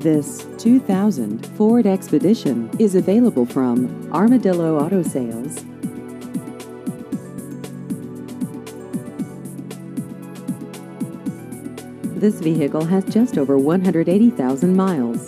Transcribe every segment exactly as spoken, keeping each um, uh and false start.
This two thousand Ford Expedition is available from Armadillo Auto Sales. This vehicle has just over one hundred eighty thousand miles.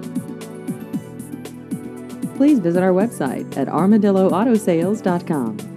Please visit our website at armadillo auto sales dot com.